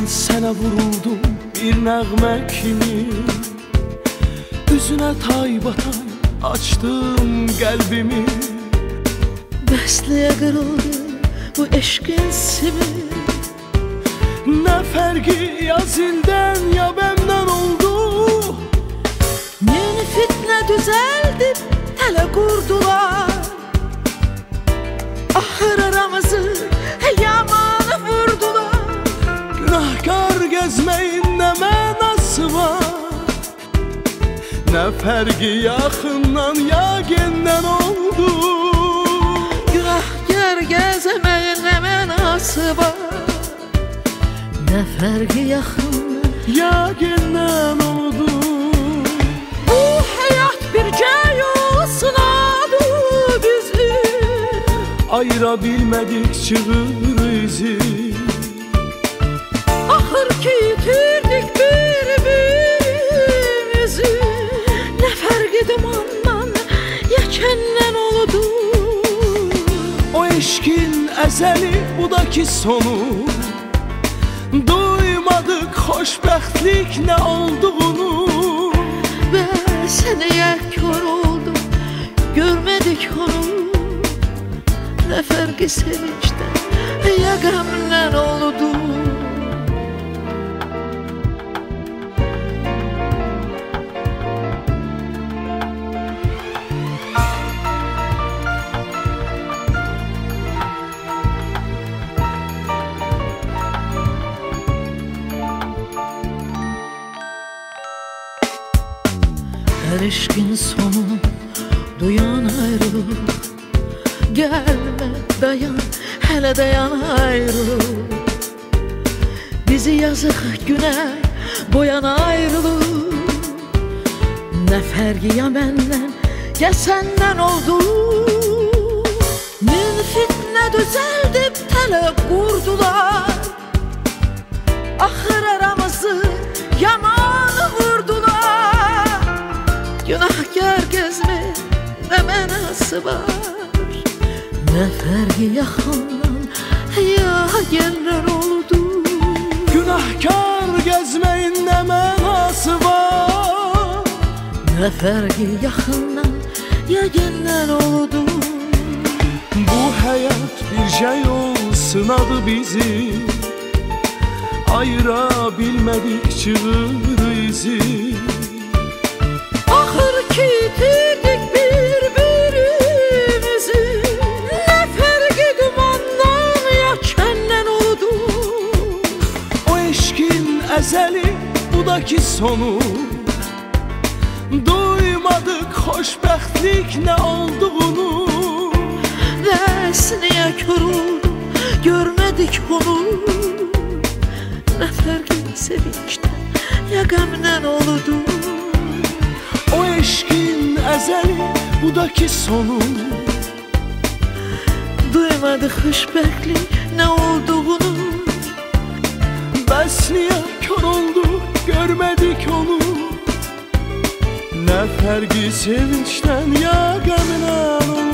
sənə vuruldum bir nəğmə kimi. Üzünə taybatay açdım qəlbimi. Bəsliyə qırıldı bu eşqin simi. Nə fərqi ya zildən ya bəmdən oldu. Yeni fitnə düzəldib tələ qurdular. Ahır aramızı yamanı vurdular. Günahkar gəzməyin nə mənası var? Nə fərqi yaxından ya gəndən oldu. Günahkar gəzməyin nə mənası var? Nə fərqi yaxından ya gəndən oldu. Bu həyat bircə yol sınadı bizi. Ayıra bilmədik çığır izi. Axır ki itirdik bir-birimizi. Nə fərqi dumandan ya kəndən oldu. O eşkin əzəli bu da ki sonu. Duymadık xoşbəxtlik nə olduğunu. Və sənəyə kör oldum, görmədik onu. Nə fərqi sevincdən ya qəmdən oldu. Her eşkin sonu duyan ayrılık. Gelme dayan, hele dayan ayrılık. Bizi yazık güne boyan ayrılık. Ne fərqi ya məndən ya səndən oldu. Min fitnə düzəldib tələ qurdular. Axır aramızı yamanı vurdular. Günahkar gezme ne mənası var? Ne fərqi yaxından ya gəndən oldu. Günahkar gəzməyin nə mənası var? Ne fərqi yaxından ya gəndən oldu. Bu həyat bircə yol sınadı bizi. Ayıra bilmədik çığır izi. Axır ki itirdik bir-birimizi. Nə fərqi dumandan ya kəndən oldu. O eşkin əzəli bu da ki sonu. Duymadık xoşbəxtlik nə olduğunu. Bəsniyə kör oldum, görmədik onu. Nə fərqi sevincdən ya qəmdən oldu. O eşkin əzəli bu da ki sonu. Duymadı xoşbəxtlik nə olduğunu. Bəs niyə kör olduq, görmədik onu. Nə fərqi sevincdən ya qəmdən oldu.